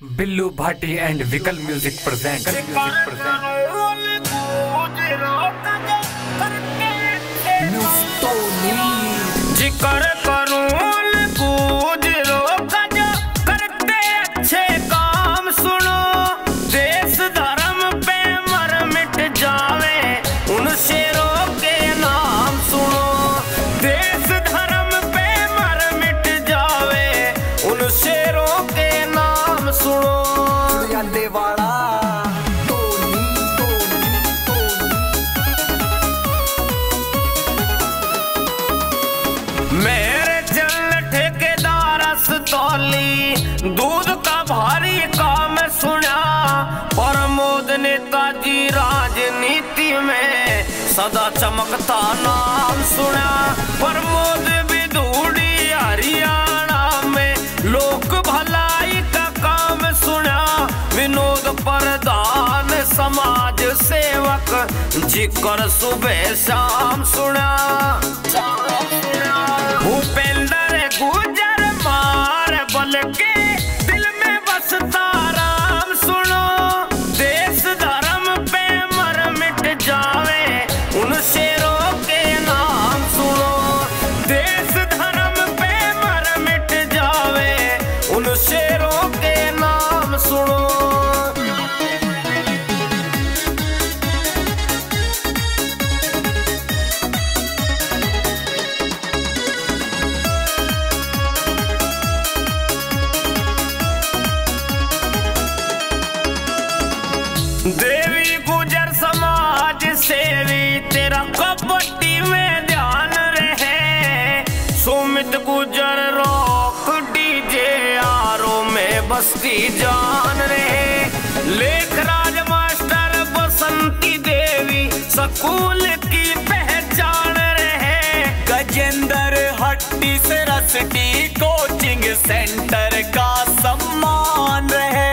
Billu Bhati and Vikal music present. जिक्र करूं कूद रोका जो करते अच्छे काम सुनो, देश धर्म पे मर मिट जावे उन शेरों के नाम सुनो। देश धर्म पे मर मिट जावे उन शेरों के नाम सुनो। वाला मेरे चल ठेकेदार तौली दूध का भारी काम सुना, प्रमोद नेताजी राजनीति में सदा चमकता नाम सुना। प्रमोद विधूड़ी हरियाणा में लोक भलाई का काम सुना। विनोद प्रधान समाज सेवक जिक्र सुबह शाम सुना। भूपेंद्र गुजर मार बल के दिल में बसता राम सुनो। देश धर्म पे मर मिट जावे उन शेरों के नाम सुनो। देश धर्म पे मर मिट जावे उन शेरों के नाम सुनो। देवी गुजर समाज सेवी तेरा कबड्डी में ध्यान रहे। सुमित गुजर रॉक डीजे आरो में बस्ती जान रहे। लेखराज मास्टर बसंती देवी स्कूल की पहचान रहे। गजेंद्र हट्टी से रसटी कोचिंग सेंटर का सम्मान रहे।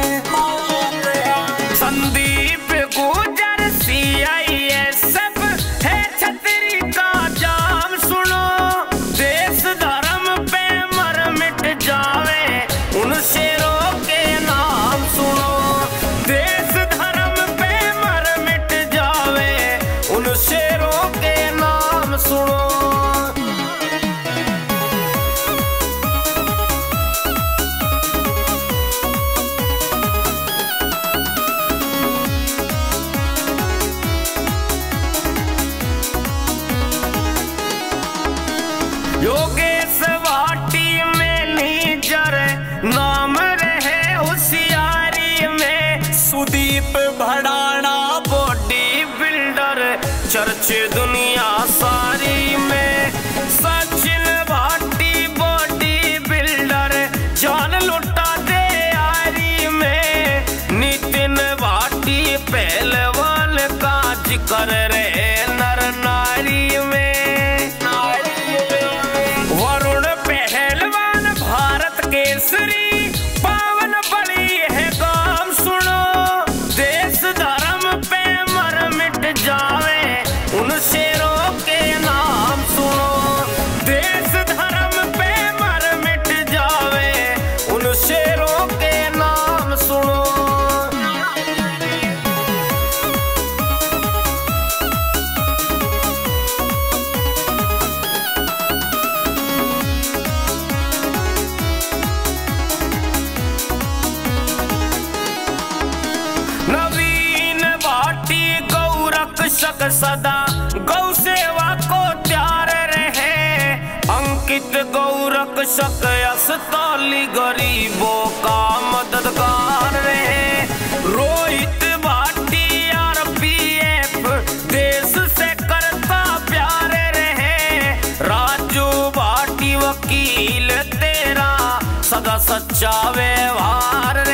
संदीप गुजर CISF है छतरी का जाम सुनो। देश धर्म पे मर मिट जावे उन शेरों के नाम सुनो। देश धर्म पे मर मिट जावे उन शेरों के नाम सुनो। योगेश भाटी में नीजर नाम रहे होशियारी में। सुदीप भड़ाना बॉडी बिल्डर चर्चे दुनिया सारी में। सचिन भाटी बॉडी बिल्डर जान लुटा दे यारी में। नितिन भाटी पहलवान का जिक्र रहे नर नारी में। वरुण पहलवान भारत केसरी पावन बड़ी है काम सुनो। देश धर्म पे मर मिट जावे उन शेरों के नाम सुनो। देश धर्म पे मर मिट जावे उन शेरों के नाम सुनो। नवीन भाटी गौ रक्षक सदा गौ सेवा को त्यार रहे। अंकित गौ रक्षक अस्ताली गरीबों का मददगार रहे। रोहित भाटी RPF देश से करता प्यार रहे। राजू भाटी वकील तेरा सदा सच्चा व्यवहार